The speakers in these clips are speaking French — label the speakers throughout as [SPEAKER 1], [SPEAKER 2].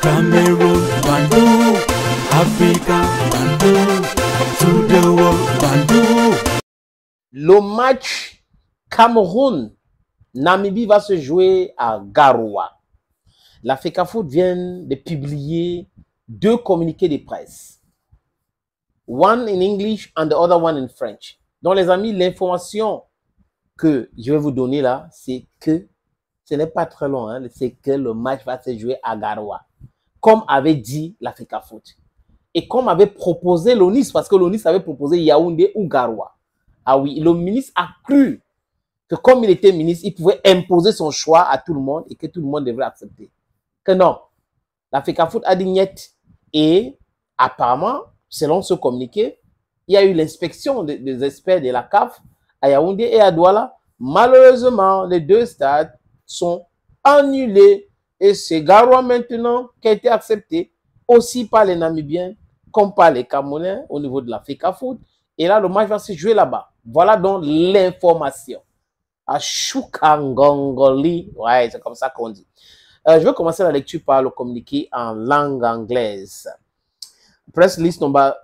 [SPEAKER 1] Cameroon, Bandou, Africa, Bandou, to the world, Bandou.
[SPEAKER 2] Le match Cameroun-Namibie va se jouer à Garoua. La FECAFOOT vient de publier 2 communiqués de presse. One in English and the other one in French. Donc les amis, l'information que je vais vous donner là, c'est que ce n'est pas très long, hein, c'est que le match va se jouer à Garoua, comme avait dit la FECAFOOT. Et comme avait proposé l'ONIS, parce que l'ONIS avait proposé Yaoundé ou Garoua. Ah oui, le ministre a cru que comme il était ministre, il pouvait imposer son choix à tout le monde et que tout le monde devrait accepter. Que non, la FECAFOOT a dit niet. Et apparemment, selon ce communiqué, il y a eu l'inspection des experts de la CAF à Yaoundé et à Douala. Malheureusement, les 2 stades sont annulés et c'est Garoua maintenant qui a été accepté aussi par les Namibiens comme par les Camerounais au niveau de la FECAFOOT. Et là, le match va se jouer là-bas. Voilà donc l'information. À Choukangongoli, ouais, c'est comme ça qu'on dit. Je vais commencer la lecture par le communiqué en langue anglaise. Press list number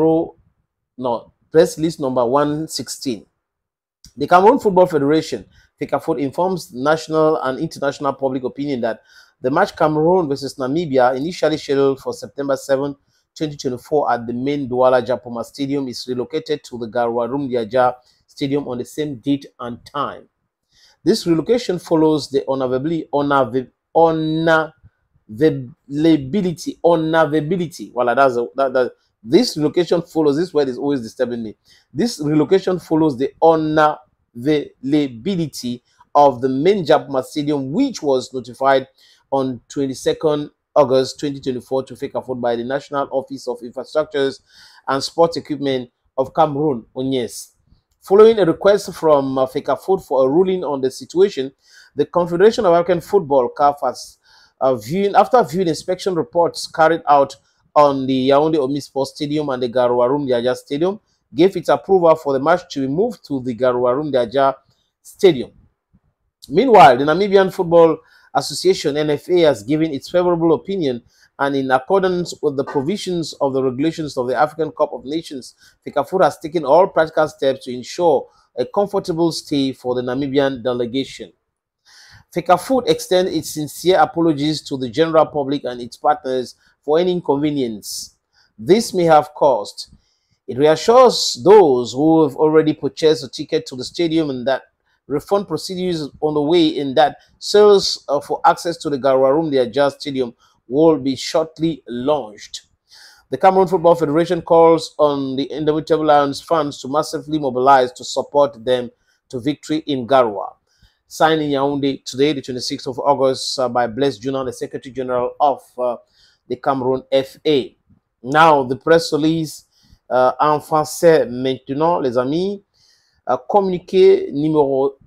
[SPEAKER 2] 116. The Cameroon Football Federation, FECAFOOT, informs national and international public opinion that the match Cameroon versus Namibia, initially scheduled for September 7, 2024 at the main Douala Japoma Stadium, is relocated to the Garoua Rumdiaja Stadium on the same date and time. This relocation follows the unavailability. Voilà, this relocation follows, this word is always disturbing me. This relocation follows the unavailability of the main Japoma Stadium, which was notified on 22nd August 2024 to FECAFOOT by the National Office of Infrastructures and Sports Equipment of Cameroon, ONIES. Following a request from FECAFOOT for a ruling on the situation, the Confederation of African Football, CAF, has after viewing inspection reports carried out on the Yaoundé Omnisport Stadium and the Garoua Rumdiaja Stadium, gave its approval for the match to be moved to the Garoua Rumdiaja Stadium. Meanwhile, the Namibian Football Association, NFA, has given its favorable opinion, and in accordance with the provisions of the regulations of the African Cup of Nations, FECAFOOT has taken all practical steps to ensure a comfortable stay for the Namibian delegation. FECAFOOT extends its sincere apologies to the general public and its partners for any inconvenience this may have caused. It reassures those who have already purchased a ticket to the stadium and that refund procedures on the way, in that sales for access to the Garoua Rumdiaja Stadium will be shortly launched. The Cameroon Football Federation calls on the Indomitable Lions fans to massively mobilize to support them to victory in Garoua. Signed in Yaoundé today, the 26th of August, by Blaise Djuna, the Secretary General of the Cameroon FA. Now, the press release en français maintenant, les amis. Communiqué numéro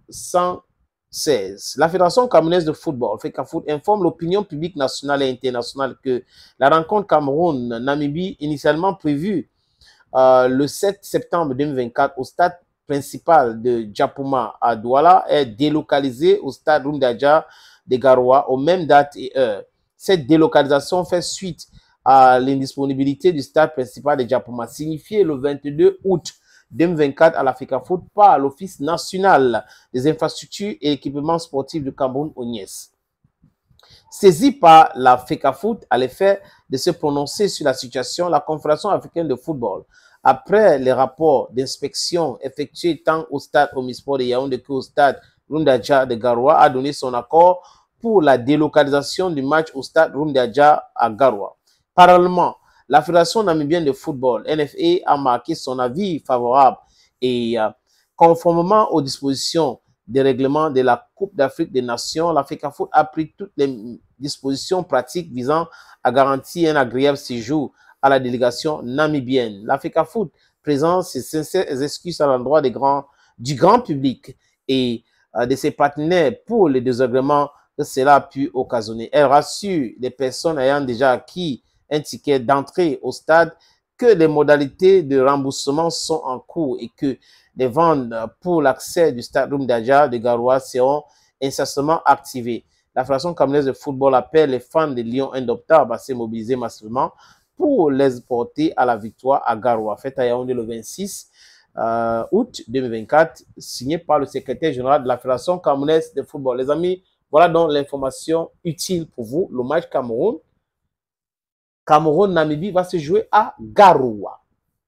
[SPEAKER 2] 116. La Fédération camerounaise de football, FECAFOOT, informe l'opinion publique nationale et internationale que la rencontre Cameroun-Namibie, initialement prévue le 7 septembre 2024 au stade principal de Japoma à Douala, est délocalisée au stade Rumdiaja de Garoua aux mêmes dates et heures. Cette délocalisation fait suite à l'indisponibilité du stade principal de Japoma, signifié le 22 août 2024 à la FECAFOOT par l'Office national des infrastructures et équipements sportifs du Cameroun, ONIES. Saisie par la FECAFOOT à l'effet de se prononcer sur la situation, la Confédération africaine de football, après les rapports d'inspection effectués tant au stade Omnisport de Yaoundé qu'au stade Rumdiaja de Garoua, a donné son accord pour la délocalisation du match au stade Rumdiaja à Garoua. Parallèlement, la Fédération namibienne de football, NFA, a marqué son avis favorable et conformément aux dispositions des règlements de la Coupe d'Afrique des Nations, la FECAFOOT a pris toutes les dispositions pratiques visant à garantir un agréable séjour à la délégation namibienne. La FECAFOOT présente ses sincères excuses à l'endroit du grand public et de ses partenaires pour les désagréments que cela a pu occasionner. Elle rassure les personnes ayant déjà acquis un ticket d'entrée au stade que les modalités de remboursement sont en cours et que les ventes pour l'accès du stade Rumdiaja de Garoua seront incessamment activées. La Fédération camerounaise de football appelle les fans des Lions indoptables à se mobiliser massivement pour les porter à la victoire à Garoua. Fête à Yaoundé le 26 août 2024, signé par le secrétaire général de la Fédération camerounaise de football. Les amis, voilà donc l'information utile pour vous. Le match Cameroun-Namibie va se jouer à Garoua.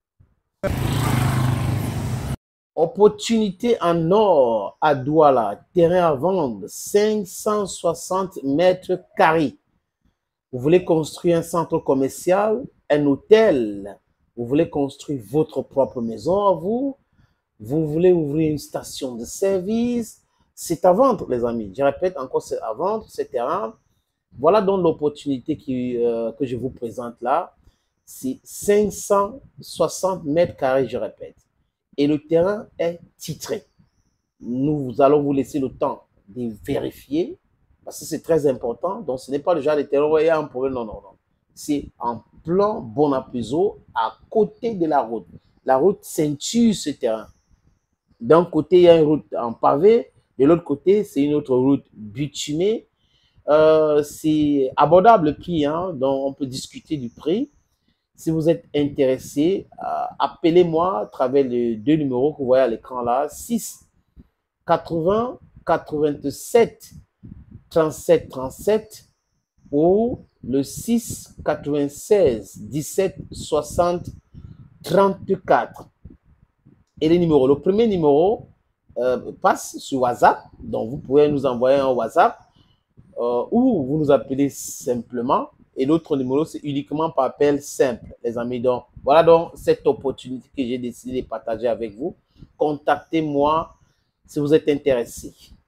[SPEAKER 2] Opportunité en or à Douala, terrain à vendre, 560 mètres carrés. Vous voulez construire un centre commercial, un hôtel, vous voulez construire votre propre maison à vous, vous voulez ouvrir une station de service, c'est à vendre les amis. Je répète encore, c'est à vendre ce terrain. Voilà donc l'opportunité que je vous présente là. C'est 560 mètres carrés, je répète. Et le terrain est titré. Nous allons vous laisser le temps de vérifier, parce que c'est très important. Donc, ce n'est pas le genre de terrain où il y a un problème. Non, non, non. C'est en plan Bonapuzo, à côté de la route. La route ceinture ce terrain. D'un côté, il y a une route en pavé. De l'autre côté, c'est une autre route bitumée. C'est abordable le prix, hein, donc on peut discuter du prix. Si vous êtes intéressé, appelez-moi à travers les deux numéros que vous voyez à l'écran là, 6 80 87 37 37 ou le 6 96 17 60 34. Et les numéros, le premier numéro passe sur WhatsApp, donc vous pouvez nous envoyer un WhatsApp ou vous nous appelez simplement. Et l'autre numéro, c'est uniquement par appel simple, les amis. Donc, voilà donc cette opportunité que j'ai décidé de partager avec vous. Contactez-moi si vous êtes intéressé.